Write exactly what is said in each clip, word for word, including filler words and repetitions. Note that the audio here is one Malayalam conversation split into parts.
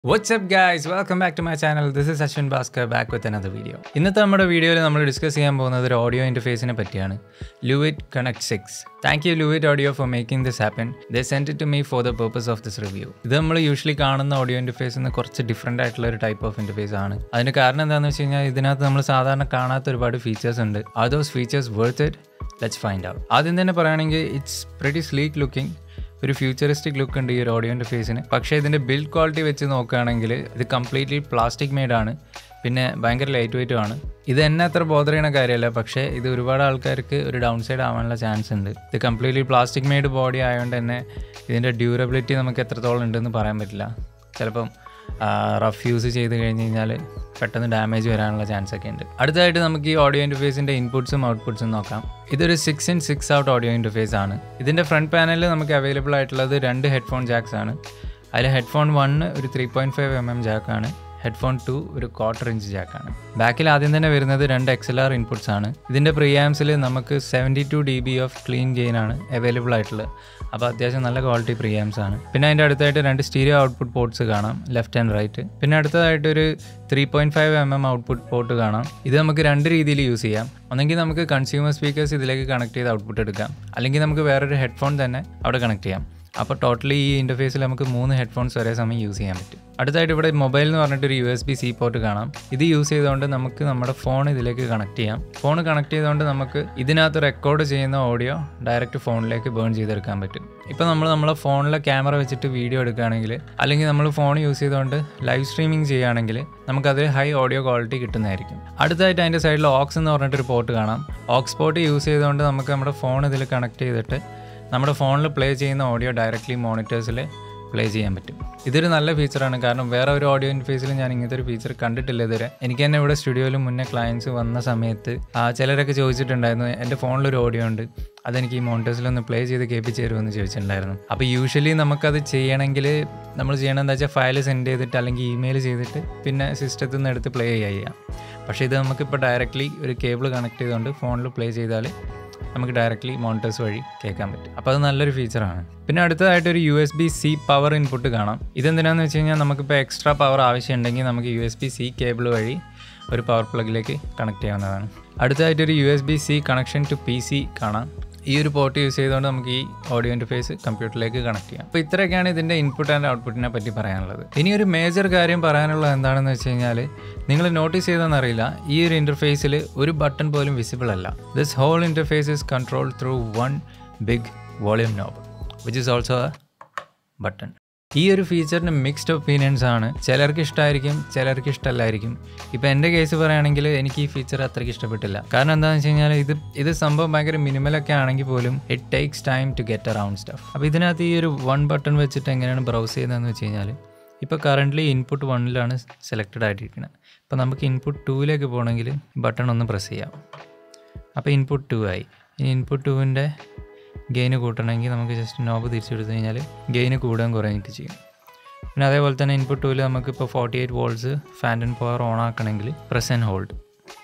What's up guys, welcome back to my channel. This is Ashwin Bhaskar back with another video. ഇന്നത്തെ നമ്മുടെ വീഡിയോയിൽ നമ്മൾ ഡിസ്കസ് ചെയ്യാൻ പോകുന്നത് ഒരു ഓഡിയോ ഇന്റർഫേസിനെ പറ്റിയാണ്. Luit Connect six. Thank you Luit Audio for making this happen. They sent it to me for the purpose of this review. ഇത് നമ്മൾ യൂഷ്വലി കാണുന്ന ഓഡിയോ ഇന്റർഫേസിൽ നിന്ന് കുറച്ച് ഡിഫറെൻ്റ് ആയിട്ടുള്ള ഒരു ടൈപ്പ് ഓഫ് ഇന്റർഫേസ് ആണ്. അതിൻ്റെ കാരണം എന്താണെന്ന് വെച്ച് കഴിഞ്ഞാൽ ഇതിനകത്ത് നമ്മൾ സാധാരണ കാണാത്ത ഒരുപാട് ഫീച്ചേഴ്സ് ഉണ്ട്. Are those features worth it? Let's find out. ആദ്യം തന്നെ പറയുകയാണെങ്കിൽ ഇറ്റ്സ് pretty sleek looking. ഒരു ഫ്യൂച്ചറിസ്റ്റിക് ലുക്ക് ഉണ്ട് ഈ ഒരു ഓഡിയോ ഇൻ്റർഫേസിന്. പക്ഷേ ഇതിൻ്റെ ബിൽഡ് ക്വാളിറ്റി വെച്ച് നോക്കുകയാണെങ്കിൽ ഇത് കംപ്ലീറ്റ്ലി പ്ലാസ്റ്റിക് മെയ്ഡാണ്, പിന്നെ ഭയങ്കര ലൈറ്റ് വെയ്റ്റും ആണ്. ഇത് എന്നെ അത്ര ബോധർ ചെയ്യുന്ന കാര്യമല്ല, പക്ഷേ ഇത് ഒരുപാട് ആൾക്കാർക്ക് ഒരു ഡൗൺ സൈഡ് ആവാനുള്ള ചാൻസ് ഉണ്ട്. ഇത് കംപ്ലീറ്റ്ലി പ്ലാസ്റ്റിക് മെയ്ഡ് ബോഡി ആയതുകൊണ്ട് തന്നെ ഇതിൻ്റെ ഡ്യൂറബിലിറ്റി നമുക്ക് എത്രത്തോളം ഉണ്ടെന്ന് പറയാൻ പറ്റില്ല. ചിലപ്പം റഫ് യൂസ് ചെയ്ത് കഴിഞ്ഞ് കഴിഞ്ഞാൽ പെട്ടെന്ന് ഡാമേജ് വരാനുള്ള ചാൻസ് ഒക്കെ ഉണ്ട്. അടുത്തതായിട്ട് നമുക്ക് ഈ ഓഡിയോ ഇൻ്റർഫേസിൻ്റെ ഇൻപുട്സും ഔട്ട്പുട്സും നോക്കാം. ഇതൊരു six in six out audio interface ആണ്. ഇതിൻ്റെ ഫ്രണ്ട് പാനലിൽ നമുക്ക് അവൈലബിൾ ആയിട്ടുള്ളത് രണ്ട് ഹെഡ്ഫോൺ ജാക്സ് ആണ്. അതിൽ ഹെഡ്ഫോൺ വണ്ണ് ഒരു three point five M M ജാക്കാണ്, ഹെഡ്ഫോൺ ടു ഒരു ക്വാർട്ടർ ഇഞ്ച് ജാക്കാണ്. ബാക്കിൽ ആദ്യം തന്നെ വരുന്നത് രണ്ട് എക്സ് എൽ ആർ ഇൻപുട്സ് ആണ്. ഇതിൻ്റെ പ്രീആംസിൽ നമുക്ക് seventy two D B of clean gain ആണ് അവൈലബിൾ ആയിട്ടുള്ളത്. അപ്പോൾ അത്യാവശ്യം നല്ല ക്വാളിറ്റി പ്രീആംസ് ആണ്. പിന്നെ അതിൻ്റെ അടുത്തായിട്ട് രണ്ട് സ്റ്റീരിയോ ഔട്ട്പുട്ട് പോർട്ട്സ് കാണാം, ലെഫ്റ്റ് ആൻഡ് റൈറ്റ്. പിന്നെ അടുത്തതായിട്ടൊരു three point five M M output port കാണാം. ഇത് നമുക്ക് രണ്ട് രീതിയിൽ യൂസ് ചെയ്യാം. ഒന്നെങ്കിൽ നമുക്ക് കൺസ്യൂമർ സ്പീക്കേഴ്സ് ഇതിലേക്ക് കണക്ട് ചെയ്ത് ഔട്ട്പുട്ട് എടുക്കാം, അല്ലെങ്കിൽ നമുക്ക് വേറൊരു ഹെഡ്ഫോൺ തന്നെ അവിടെ കണക്ട് ചെയ്യാം. അപ്പോൾ ടോട്ടലി ഈ ഇൻ്റർഫേസിൽ നമുക്ക് മൂന്ന് ഹെഡ്ഫോൺസ് ഒരേ സമയം യൂസ് ചെയ്യാൻ പറ്റും. അടുത്തായിട്ട് ഇവിടെ മൊബൈൽ എന്ന് പറഞ്ഞിട്ടൊരു U S B C port കാണാം. ഇത് യൂസ് ചെയ്തുകൊണ്ട് നമുക്ക് നമ്മുടെ ഫോൺ ഇതിലേക്ക് കണക്ട് ചെയ്യാം. ഫോൺ കണക്ട് ചെയ്തുകൊണ്ട് നമുക്ക് ഇതിനകത്ത് റെക്കോർഡ് ചെയ്യുന്ന ഓഡിയോ ഡയറക്റ്റ് ഫോണിലേക്ക് ബേൺ ചെയ്തെടുക്കാൻ പറ്റും. ഇപ്പോൾ നമ്മൾ നമ്മളെ ഫോണിലെ ക്യാമറ വെച്ചിട്ട് വീഡിയോ എടുക്കുകയാണെങ്കിൽ, അല്ലെങ്കിൽ നമ്മൾ ഫോൺ യൂസ് ചെയ്തുകൊണ്ട് ലൈവ് സ്ട്രീമിംഗ് ചെയ്യുകയാണെങ്കിൽ നമുക്കത് ഹൈ ഓഡിയോ ക്വാളിറ്റി കിട്ടുന്നതായിരിക്കും. അടുത്തായിട്ട് അതിൻ്റെ സൈഡിൽ ഓക്സ് എന്ന് പറഞ്ഞിട്ടൊരു പോർട്ട് കാണാം. ഓക്സ് പോർട്ട് യൂസ് ചെയ്തുകൊണ്ട് നമുക്ക് നമ്മുടെ ഫോൺ ഇതിൽ കണക്ട് ചെയ്തിട്ട് നമ്മുടെ ഫോണിൽ പ്ലേ ചെയ്യുന്ന ഓഡിയോ ഡയറക്റ്റ്ലി മോണിറ്റേഴ്സിൽ പ്ലേ ചെയ്യാൻ പറ്റും. ഇതൊരു നല്ല ഫീച്ചറാണ്, കാരണം വേറെ ഒരു ഓഡിയോ ഇൻ്റർഫേസിൽ ഞാൻ ഇങ്ങനത്തെ ഒരു ഫീച്ചർ കണ്ടിട്ടില്ല ഇതുവരെ. എനിക്ക് തന്നെ ഇവിടെ സ്റ്റുഡിയോയിൽ മുന്നേ ക്ലയൻസ് വന്ന സമയത്ത് ചിലരൊക്കെ ചോദിച്ചിട്ടുണ്ടായിരുന്നു, എൻ്റെ ഫോണിലൊരു ഓഡിയോ ഉണ്ട്, അതെനിക്ക് ഈ മോണിറ്റേഴ്സിലൊന്ന് പ്ലേ ചെയ്ത് കേൾപ്പിച്ച് തരുമെന്ന് ചോദിച്ചിട്ടുണ്ടായിരുന്നു. അപ്പോൾ യൂഷ്വലി നമുക്കത് ചെയ്യണമെങ്കിൽ നമ്മൾ ചെയ്യണം എന്താ വെച്ചാൽ ഫയൽ സെൻഡ് ചെയ്തിട്ട് അല്ലെങ്കിൽ ഇമെയിൽ ചെയ്തിട്ട് പിന്നെ സിസ്റ്റത്തിൽ നിന്ന് എടുത്ത് പ്ലേ ചെയ്യാം. പക്ഷേ ഇത് നമുക്കിപ്പോൾ ഡയറക്റ്റ്ലി ഒരു കേബിൾ കണക്ട് ചെയ്തുകൊണ്ട് ഫോണിൽ പ്ലേ ചെയ്താൽ നമുക്ക് ഡയറക്റ്റ്ലി മോണിറ്റേഴ്സ് വഴി കേൾക്കാൻ പറ്റും. അപ്പോൾ അത് നല്ലൊരു ഫീച്ചറാണ്. പിന്നെ അടുത്തതായിട്ട് ഒരു U S B C power input കാണാം. ഇതെന്തിനാണെന്ന് വെച്ച് കഴിഞ്ഞാൽ നമുക്കിപ്പോൾ എക്സ്ട്രാ പവർ ആവശ്യമുണ്ടെങ്കിൽ നമുക്ക് U S B C cable വഴി ഒരു പവർ പ്ലഗിലേക്ക് കണക്ട് ചെയ്യാവുന്നതാണ്. അടുത്തതായിട്ടൊരു U S B C connection to P C കാണാം. ഈ ഒരു പോർട്ട് യൂസ് ചെയ്തുകൊണ്ട് നമുക്ക് ഈ ഓഡിയോ ഇൻ്റർഫേസ് കമ്പ്യൂട്ടറിലേക്ക് കണക്ട് ചെയ്യാം. അപ്പോൾ ഇത്രയൊക്കെയാണ് ഇതിൻ്റെ ഇൻപുട്ട് ആൻഡ് ഔട്ട്പുട്ടിനെ പറ്റി പറയാനുള്ളത്. ഇനി ഒരു മേജർ കാര്യം പറയാനുള്ളത് എന്താണെന്ന് വെച്ച് കഴിഞ്ഞാൽ, നിങ്ങൾ നോട്ടീസ് ചെയ്തെന്നറിയില്ല, ഈ ഒരു ഇൻ്റർഫേസിൽ ഒരു ബട്ടൺ പോലും വിസിബിൾ അല്ല. This whole interface is controlled through one big volume knob which is also a button. ഈ ഒരു ഫീച്ചറിന് മിക്സ്ഡ് ഒപ്പീനിയൻസ് ആണ്. ചിലർക്ക് ഇഷ്ടമായിരിക്കും, ചിലർക്ക് ഇഷ്ടമല്ലായിരിക്കും. ഇപ്പോൾ എൻ്റെ കേസ് പറയുകയാണെങ്കിൽ എനിക്ക് ഈ ഫീച്ചർ അത്രയ്ക്ക് ഇഷ്ടപ്പെട്ടില്ല. കാരണം എന്താണെന്ന് വെച്ച് കഴിഞ്ഞാൽ ഇത് ഇത് സംഭവം ഭയങ്കര മിനിമലൊക്കെ ആണെങ്കിൽ പോലും it takes time to get around stuff. അപ്പോൾ ഇതിനകത്ത് ഈ ഒരു വൺ ബട്ടൺ വെച്ചിട്ട് എങ്ങനെയാണ് ബ്രൗസ് ചെയ്യുന്നതെന്ന് വെച്ച് കഴിഞ്ഞാൽ, ഇപ്പോൾ കറൻ്റ്ലി ഇൻപുട്ട് വണ്ണിലാണ് സെലക്റ്റഡ് ആയിട്ടിരിക്കുന്നത്. അപ്പോൾ നമുക്ക് ഇൻപുട്ട് ടൂവിലേക്ക് പോകണമെങ്കിൽ ബട്ടൺ ഒന്ന് പ്രസ് ചെയ്യാം. അപ്പോൾ ഇൻപുട്ട് ടു ആയി. ഇനി ഇൻപുട്ട് ടൂവിൻ്റെ ഗെയിന് കൂട്ടണമെങ്കിൽ നമുക്ക് ജസ്റ്റ് നോബ് തിരിച്ചെടുത്തു കഴിഞ്ഞാൽ ഗെയിന് കൂടുകയും കുറഞ്ഞിട്ട് ചെയ്യും. പിന്നെ അതേപോലെ തന്നെ ഇൻപുട്ട് ടൂവിൽ നമുക്കിപ്പോൾ forty eight volts phantom power on ആക്കണമെങ്കിൽ പ്രസ് ആൻഡ് ഹോൾഡ്.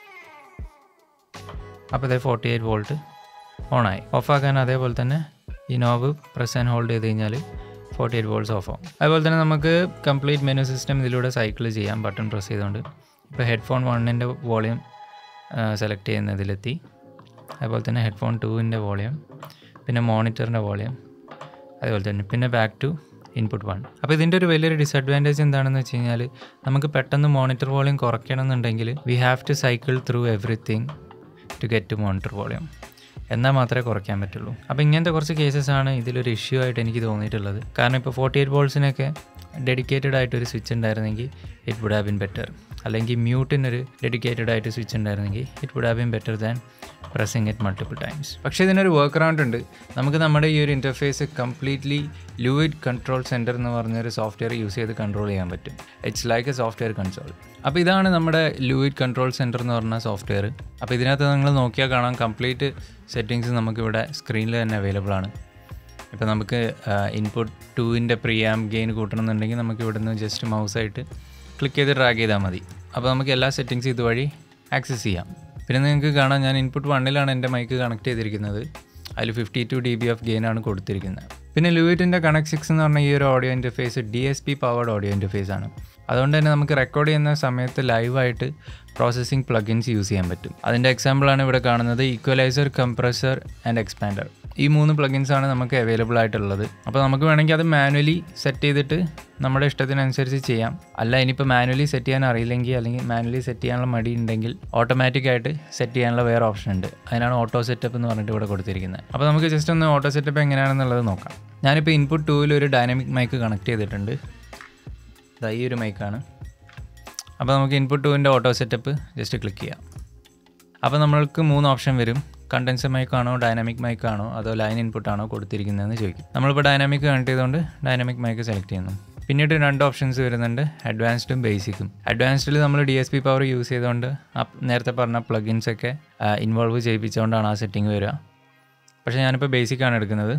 അപ്പോൾ അതേ ഫോർട്ടി എയ്റ്റ് വോൾട്ട് ഓണായി. ഓഫാക്കാൻ അതേപോലെ തന്നെ ഈ നോബ് പ്രസ് ആൻഡ് ഹോൾഡ് ചെയ്ത് കഴിഞ്ഞാൽ ഫോർട്ടി എയ്റ്റ് വോൾട്ട്സ് ഓഫ് ആവും. അതുപോലെ തന്നെ നമുക്ക് കംപ്ലീറ്റ് മെനു സിസ്റ്റം ഇതിലൂടെ സൈക്കിൾ ചെയ്യാം ബട്ടൺ പ്രസ് ചെയ്തുകൊണ്ട്. ഇപ്പോൾ ഹെഡ്ഫോൺ വണ്ണിൻ്റെ വോളിയം സെലക്ട് ചെയ്യുന്നതിലെത്തി. അതുപോലെ തന്നെ ഹെഡ്ഫോൺ ടൂവിൻ്റെ വോളിയം, പിന്നെ മോണിറ്ററിൻ്റെ വോളിയം, അതുപോലെ തന്നെ പിന്നെ ബാക്ക് ടു ഇൻപുട്ട് വൺ. അപ്പോൾ ഇതിൻ്റെ ഒരു വലിയൊരു ഡിസഡ്വാൻറ്റേജ് എന്താണെന്ന് വെച്ച് കഴിഞ്ഞാൽ, നമുക്ക് പെട്ടെന്ന് മോണിറ്റർ വോളിയം കുറയ്ക്കണമെന്നുണ്ടെങ്കിൽ we have to cycle through everything to get to monitor volume. എന്നാൽ മാത്രമേ കുറയ്ക്കാൻ പറ്റുള്ളൂ. അപ്പോൾ ഇങ്ങനത്തെ കുറച്ച് കേസസ് ആണ് ഇതിലൊരു ഇഷ്യൂ ആയിട്ട് എനിക്ക് തോന്നിയിട്ടുള്ളത്. കാരണം ഇപ്പോൾ ഫോർട്ടി എയ്റ്റ് വോൾട്സിനൊക്കെ ഡെഡിക്കേറ്റഡ് ആയിട്ടൊരു സ്വിച്ച് ഉണ്ടായിരുന്നെങ്കിൽ it would have been better. അല്ലെങ്കിൽ മ്യൂട്ടിനൊരു ഡെഡിക്കേറ്റഡ് ആയിട്ട് സ്വിച്ച് ഉണ്ടായിരുന്നെങ്കിൽ it would have been better than pressing it multiple times. പക്ഷേ ഇതിനൊരു വർക്ക് അറൗണ്ട് ഉണ്ട്. നമുക്ക് നമ്മുടെ ഈ ഒരു interface completely Lewitt control centre എന്ന് പറഞ്ഞൊരു സോഫ്റ്റ്വെയർ യൂസ് ചെയ്ത് കൺട്രോൾ ചെയ്യാൻ പറ്റും. It's like a software console. അപ്പോൾ ഇതാണ് നമ്മുടെ ലൂയിഡ് കൺട്രോൾ സെൻറ്റർ എന്ന് പറഞ്ഞ സോഫ്റ്റ്വെയർ. അപ്പോൾ ഇതിനകത്ത് നിങ്ങൾ നോക്കിയാൽ കാണാം കംപ്ലീറ്റ് സെറ്റിങ്സ് നമുക്കിവിടെ സ്ക്രീനിൽ തന്നെ അവൈലബിൾ ആണ്. ഇപ്പോൾ നമുക്ക് ഇൻപുട്ട് ടൂവിൻ്റെ പ്രീആം ഗെയിൻ കൂട്ടണമെന്നുണ്ടെങ്കിൽ നമുക്ക് ഇവിടുന്ന് ജസ്റ്റ് മൗസായിട്ട് ക്ലിക്ക് ചെയ്ത് ഡ്രാഗ് ചെയ്താൽ മതി. അപ്പോൾ നമുക്ക് എല്ലാ സെറ്റിങ്സും ഇതുവഴി ആക്സസ് ചെയ്യാം. പിന്നെ നിങ്ങൾക്ക് കാണാം, ഞാൻ ഇൻപുട്ട് വണ്ണിലാണ് എൻ്റെ മൈക്ക് കണക്ട് ചെയ്തിരിക്കുന്നത്. അതിൽ fifty two D B of ഗെയിനാണ് കൊടുത്തിരിക്കുന്നത്. പിന്നെ ലൂയിറ്റിൻ്റെ കണക്ട് സിക്സ് എന്ന് പറഞ്ഞ ഈ ഒരു audio interface D S P powered audio interface ആണ്. അതുകൊണ്ട് തന്നെ നമുക്ക് റെക്കോർഡ് ചെയ്യുന്ന സമയത്ത് ലൈവായിട്ട് പ്രോസസ്സിംഗ് പ്ലഗിൻസ് യൂസ് ചെയ്യാൻ പറ്റും. അതിൻ്റെ എക്സാമ്പിളാണ് ഇവിടെ കാണുന്നത്. ഈക്വലൈസർ, കംപ്രസർ ആൻഡ് എക്സ്പാൻഡർ, ഈ മൂന്ന് പ്ലഗിൻസ് ആണ് നമുക്ക് അവൈലബിൾ ആയിട്ടുള്ളത്. അപ്പോൾ നമുക്ക് വേണമെങ്കിൽ അത് മാനുവലി സെറ്റ് ചെയ്തിട്ട് നമ്മുടെ ഇഷ്ടത്തിനനുസരിച്ച് ചെയ്യാം. അല്ല ഇനിയിപ്പോൾ മാനുവലി സെറ്റ് ചെയ്യാൻ അറിയില്ലെങ്കിൽ അല്ലെങ്കിൽ മാനുവലി സെറ്റ് ചെയ്യാനുള്ള മടി ഉണ്ടെങ്കിൽ ഓട്ടോമാറ്റിക്കായിട്ട് സെറ്റ് ചെയ്യാനുള്ള വേറെ ഓപ്ഷൻ ഉണ്ട്. അതിനാണ് ഓട്ടോ സെറ്റപ്പ് എന്ന് പറഞ്ഞിട്ട് ഇവിടെ കൊടുത്തിരിക്കുന്നത്. അപ്പോൾ നമുക്ക് ജസ്റ്റ് ഒന്ന് ഓട്ടോ സെറ്റപ്പ് എങ്ങനെയാണെന്നുള്ളത് നോക്കാം. ഞാനിപ്പോൾ ഇൻപുട്ട് ടൂവിൽ ഒരു ഡൈനാമിക് മൈക്ക് കണക്ട് ചെയ്തിട്ടുണ്ട്. ഇതാ ഈ ഒരു മൈക്കാണ്. അപ്പോൾ നമുക്ക് ഇൻപുട്ട് ടൂവിൻ്റെ ഓട്ടോ സെറ്റപ്പ് ജസ്റ്റ് ക്ലിക്ക് ചെയ്യാം. അപ്പോൾ നമ്മൾക്ക് മൂന്ന് ഓപ്ഷൻ വരും. കണ്ടൻസർ മൈക്കാണോ, ഡൈനാമിക് മൈക്കാണോ, അതോ ലൈൻ ഇൻപുട്ടാണോ കൊടുത്തിരിക്കുന്നതെന്ന് ചോദിക്കും. നമ്മളിപ്പോൾ ഡൈനാമിക് കണക്ട് ചെയ്തുകൊണ്ട് ഡൈനാമിക് മൈക്ക് സെലക്ട് ചെയ്യുന്നു. പിന്നീട് രണ്ട് ഓപ്ഷൻസ് വരുന്നുണ്ട്, അഡ്വാൻസ്ഡും ബേസിക്കും. അഡ്വാൻസ്ഡിൽ നമ്മൾ D S P power use ചെയ്തുകൊണ്ട് നേരത്തെ പറഞ്ഞ പ്ലഗിൻസ് ഒക്കെ ഇൻവോൾവ് ചെയ്യിപ്പിച്ചുകൊണ്ടാണ് ആ സെറ്റിംഗ് വരിക. പക്ഷേ ഞാനിപ്പോൾ ബേസിക്കാണ് എടുക്കുന്നത്.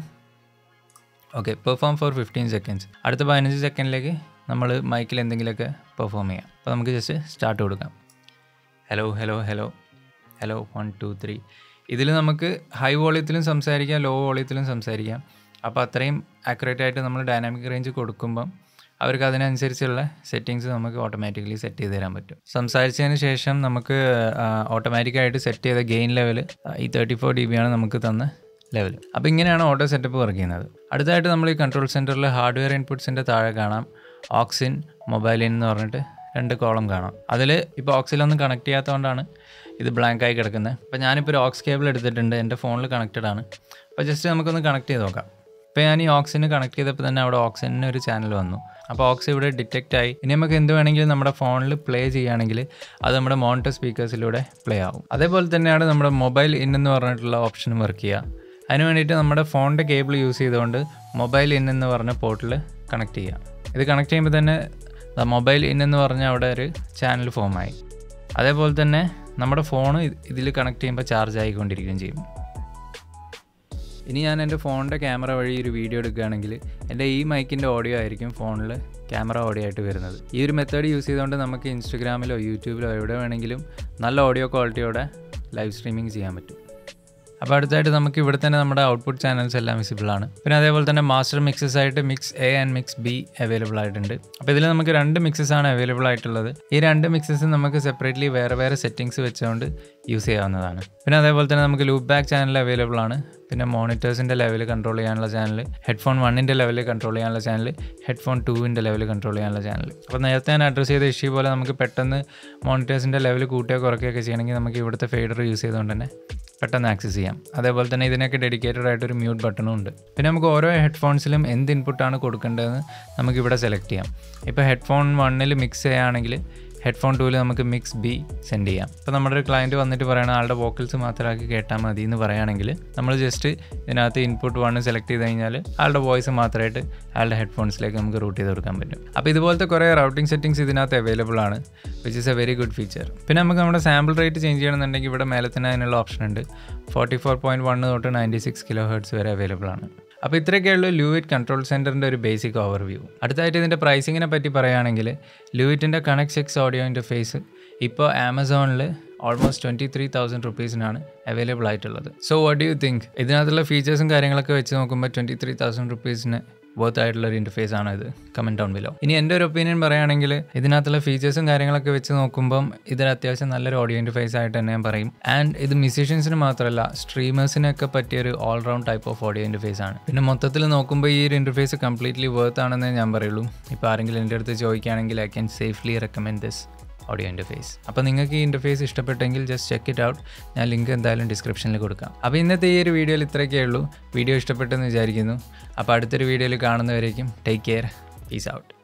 Okay, perform for fifteen seconds. അടുത്ത പതിനഞ്ച് സെക്കൻഡിലേക്ക് നമ്മൾ മൈക്കിൽ എന്തെങ്കിലുമൊക്കെ പെർഫോം ചെയ്യാം. അപ്പോൾ നമുക്ക് ജസ്റ്റ് സ്റ്റാർട്ട് കൊടുക്കാം. Hello hello hello hello one two three. ഇതിൽ നമുക്ക് ഹൈ വോളിയത്തിലും സംസാരിക്കാം, ലോ വോളിയത്തിലും സംസാരിക്കാം. അപ്പോൾ അത്രയും ആക്യുറേറ്റ് ആയിട്ട് നമ്മൾ ഡൈനാമിക് റേഞ്ച് കൊടുക്കുമ്പം അവർക്ക് അതിനനുസരിച്ചുള്ള സെറ്റിങ്സ് നമുക്ക് ഓട്ടോമാറ്റിക്കലി സെറ്റ് ചെയ്ത് തരാൻ പറ്റും. സംസാരിച്ചതിന് ശേഷം നമുക്ക് ഓട്ടോമാറ്റിക്കായിട്ട് സെറ്റ് ചെയ്ത ഗെയിൻ ലെവൽ ഈ തേർട്ടി ഫോർ ഡി ബി ആണ് നമുക്ക് തന്ന ലെവൽ. അപ്പോൾ ഇങ്ങനെയാണ് ഓട്ടോ സെറ്റപ്പ് വർക്ക് ചെയ്യുന്നത്. അടുത്തായിട്ട് നമ്മൾ ഈ കൺട്രോൾ സെൻറ്ററിൽ ഹാർഡ്വെയർ ഇൻപുട്സിൻ്റെ താഴെ കാണാം ഓക്സിൻ, മൊബൈൽ ഇൻ എന്ന് പറഞ്ഞിട്ട് രണ്ട് കോളം കാണാം. അതിൽ ഇപ്പോൾ ഓക്സിലൊന്നും കണക്ട് ചെയ്യാത്തതുകൊണ്ടാണ് ഇത് ബ്ലാങ്ക് ആയി കിടക്കുന്നത്. അപ്പോൾ ഞാനിപ്പോൾ ഒരു ഓക്സ് കേബിൾ എടുത്തിട്ടുണ്ട്, എൻ്റെ ഫോണിൽ കണക്റ്റഡ് ആണ്. അപ്പോൾ ജസ്റ്റ് നമുക്കൊന്ന് കണക്ട് ചെയ്ത് നോക്കാം. ഇപ്പോൾ ഞാൻ ഈ ഓക്സിന് കണക്ട് ചെയ്തപ്പോൾ തന്നെ അവിടെ ഓക്സിന് ഒരു ചാനൽ വന്നു. അപ്പോൾ ഓക്സ് ഇവിടെ ഡിറ്റക്റ്റ് ആയി. ഇനി നമുക്ക് എന്ത് വേണമെങ്കിലും നമ്മുടെ ഫോണിൽ പ്ലേ ചെയ്യുകയാണെങ്കിൽ അത് നമ്മുടെ മോണിറ്റർ സ്പീക്കേഴ്സിലൂടെ പ്ലേ ആവും. അതേപോലെ തന്നെയാണ് നമ്മുടെ മൊബൈൽ ഇൻ എന്ന് പറഞ്ഞിട്ടുള്ള ഓപ്ഷൻ വർക്ക് ചെയ്യുക. അതിന് വേണ്ടിയിട്ട് നമ്മുടെ ഫോണിൻ്റെ കേബിൾ യൂസ് ചെയ്തുകൊണ്ട് മൊബൈൽ ഇൻ എന്ന് പറഞ്ഞ പോർട്ടിൽ കണക്ട് ചെയ്യാം. ഇത് കണക്ട് ചെയ്യുമ്പോൾ തന്നെ മൊബൈൽ ഇൻ എന്ന് പറഞ്ഞ അവിടെ ഒരു ചാനൽ ഫോമായി. അതേപോലെ തന്നെ നമ്മുടെ ഫോൺ ഇതിൽ കണക്ട് ചെയ്യുമ്പോൾ ചാർജ് ആയിക്കൊണ്ടിരിക്കുകയും ചെയ്യും. ഇനി ഞാൻ എൻ്റെ ഫോണിൻ്റെ ക്യാമറ വഴി ഒരു വീഡിയോ എടുക്കുകയാണെങ്കിൽ എൻ്റെ ഈ മൈക്കിൻ്റെ ഓഡിയോ ആയിരിക്കും ഫോണിൽ ക്യാമറ ഓഡിയോ ആയിട്ട് വരുന്നത്. ഈ ഒരു മെത്തേഡ് യൂസ് ചെയ്തുകൊണ്ട് നമുക്ക് ഇൻസ്റ്റഗ്രാമിലോ യൂട്യൂബിലോ എവിടെ വേണമെങ്കിലും നല്ല ഓഡിയോ ക്വാളിറ്റിയോടെ ലൈവ് സ്ട്രീമിംഗ് ചെയ്യാൻ പറ്റും. അപ്പോൾ അടുത്തായിട്ട് നമുക്ക് ഇവിടെ തന്നെ നമ്മുടെ ഔട്ട്പുട്ട് ചാനൽസ് എല്ലാം വിസിബിൾ ആണ്. പിന്നെ അതേപോലെ തന്നെ മാസ്റ്റർ മിക്സസ് ആയിട്ട് mix A and mix B available ആയിട്ടുണ്ട്. അപ്പോൾ ഇതിൽ നമുക്ക് രണ്ട് മിക്സസ് ആണ് അവൈലബിൾ ആയിട്ടുള്ളത്. ഈ രണ്ട് മിക്സസ് നമുക്ക് സെപ്പറേറ്റ്ലി വേറെ വേറെ സെറ്റിങ്സ് വെച്ചുകൊണ്ട് യൂസ് ചെയ്യാവുന്നതാണ്. പിന്നെ അതേപോലെ തന്നെ നമുക്ക് ലൂപ്പ് ബാക്ക് ചാനൽ അവൈലബിൾ ആണ്. പിന്നെ മോണിറ്റേഴ്സിൻ്റെ ലെവൽ കൺട്രോൾ ചെയ്യാനുള്ള ചാനൽ, ഹെഡ്ഫോൺ വണ്ണിൻ്റെ ലെവൽ കൺട്രോൾ ചെയ്യാനുള്ള ചാനൽ, ഹെഡ്ഫോൺ ടൂവിൻ്റെ ലെവൽ കൺട്രോൾ ചെയ്യാനുള്ള ചാനൽ. അപ്പോൾ നേരത്തെ ഞാൻ അഡ്രസ്സ് ചെയ്ത ഇഷ്യൂ പോലെ നമുക്ക് പെട്ടെന്ന് മോണിറ്റേഴ്സിൻ്റെ ലെവൽ കൂട്ടുകയോ കുറയ്ക്കുകയൊക്കെ ചെയ്യണമെങ്കിൽ നമുക്ക് ഇവിടുത്തെ ഫേഡർ യൂസ് ചെയ്തുകൊണ്ട് തന്നെ പെട്ടെന്ന് ആക്സസ് ചെയ്യാം. അതേപോലെ തന്നെ ഇതിനൊക്കെ ഡെഡിക്കേറ്റഡ് ആയിട്ടൊരു മ്യൂട്ട് ബട്ടണും ഉണ്ട്. പിന്നെ നമുക്ക് ഓരോ ഹെഡ്ഫോൺസിലും എന്ത് ഇൻപുട്ടാണ് കൊടുക്കേണ്ടതെന്ന് നമുക്കിവിടെ സെലക്ട് ചെയ്യാം. ഇപ്പോൾ ഹെഡ്ഫോൺ വണ്ണിൽ മിക്സ് ചെയ്യുകയാണെങ്കിൽ ഹെഡ്ഫോൺ ടൂവിൽ നമുക്ക് മിക്സ് ബി സെൻഡ് ചെയ്യാം. ഇപ്പോൾ നമ്മുടെ ഒരു ക്ലയൻറ്റ് വന്നിട്ട് പറയണം ആളുടെ വോക്കൽസ് മാത്രമാക്കി കേട്ടാൽ മതി എന്ന് പറയുകയാണെങ്കിൽ നമ്മൾ ജസ്റ്റ് ഇതിനകത്ത് ഇൻപുട്ട് വണ്ണ് സെലക്ട് ചെയ്ത് കഴിഞ്ഞാൽ ആളുടെ വോയിസ് മാത്രമായിട്ട് ആളുടെ ഹെഡ്ഫോൺസിലേക്ക് നമുക്ക് റൂട്ട് ചെയ്ത് കൊടുക്കാൻ പറ്റും. അപ്പോൾ ഇതുപോലത്തെ കുറേ റൗട്ടിംഗ് സെറ്റിംഗ്സ് ഇതിനകത്ത് അവൈലബിൾ ആണ്, which is a very good feature. പിന്നെ നമുക്ക് നമ്മുടെ സാമ്പിൾ റേറ്റ് ചേഞ്ച് ചെയ്യണമെന്നുണ്ടെങ്കിൽ ഇവിടെ മേലെ തന്നെ അതിനുള്ള ഓപ്ഷൻ ഉണ്ട്. ഫോർട്ടി ഫോർ പോയിൻറ്റ് വണ്ണ് തൊട്ട് നയൻറ്റി സിക്സ് കിലോ ഹെർട്സ് വരെ അവൈലബിൾ ആണ്. അപ്പോൾ ഇത്രയൊക്കെയുള്ളൂ ലൂയിറ്റ് കൺട്രോൾ സെൻറ്ററിൻ്റെ ഒരു ബേസിക് ഓവർവ്യൂ. അടുത്തായിട്ട് ഇതിൻ്റെ പ്രൈസിങ്ങിനെ പറ്റി പറയുകയാണെങ്കിൽ ലൂയിറ്റിൻ്റെ കണക്ട് സിക്സ് ഓഡിയോ ഇൻ്റർഫേസ് ഇപ്പോൾ ആമസോണിൽ ഓൾമോസ്റ്റ് ട്വൻറ്റി ത്രീ തൗസൻഡ് റുപ്പീസിനാണ് അവൈലബിൾ ആയിട്ടുള്ളത്. So what do you think? ഇതിനകത്തുള്ള ഫീച്ചേഴ്സും കാര്യങ്ങളൊക്കെ വെച്ച് നോക്കുമ്പോൾ ട്വൻറ്റി ത്രീ തൗസൻഡ് റുപ്പീസിന് വർത്ത് ആയിട്ടുള്ള ഒരു ഇൻ്റർഫേസ് ആണ് ഇത്. Comment down below. ഇനി എൻ്റെ ഒരു ഒപ്പീനിയൻ പറയുകയാണെങ്കിൽ ഇതിനകത്തുള്ള ഫീച്ചേഴ്സും കാര്യങ്ങളൊക്കെ വെച്ച് നോക്കുമ്പം ഇതൊരു അത്യാവശ്യം നല്ലൊരു ഓഡിയോ ഇൻ്റർഫേസ് ആയിട്ട് തന്നെ ഞാൻ പറയും. ആൻഡ് ഇത് മ്യൂസീഷ്യൻസിന് മാത്രമല്ല സ്ട്രീമേഴ്സിനൊക്കെ പറ്റിയൊരു all round type of audio interface ആണ്. പിന്നെ മൊത്തത്തിൽ നോക്കുമ്പോൾ ഈ ഒരു ഇൻ്റർഫേസ് കംപ്ലീറ്റ്ലി വർത്ത് ആണെന്നേ ഞാൻ പറയുള്ളൂ. ഇപ്പോൾ ആരെങ്കിലും എൻ്റെ അടുത്ത് ചോദിക്കുകയാണെങ്കിൽ I can safely recommend this audio interface. അപ്പോൾ നിങ്ങൾക്ക് ഈ ഇൻ്റർഫേസ് ഇഷ്ടപ്പെട്ടെങ്കിൽ ജസ്റ്റ് ചെക്ക് ഇറ്റ് ഔട്ട്. ഞാൻ ലിങ്ക് എന്തായാലും ഡിസ്ക്രിപ്ഷനിൽ കൊടുക്കാം. അപ്പോൾ ഇന്നത്തെ ഈ ഒരു വീഡിയോയിൽ ഇത്രയൊക്കെ ഉള്ളൂ. വീഡിയോ ഇഷ്ടപ്പെട്ടെന്ന് വിചാരിക്കുന്നു. അപ്പോൾ അടുത്തൊരു വീഡിയോയിൽ കാണുന്നവരേക്കും ടേക്ക് കെയർ, പീസ് ഔട്ട്.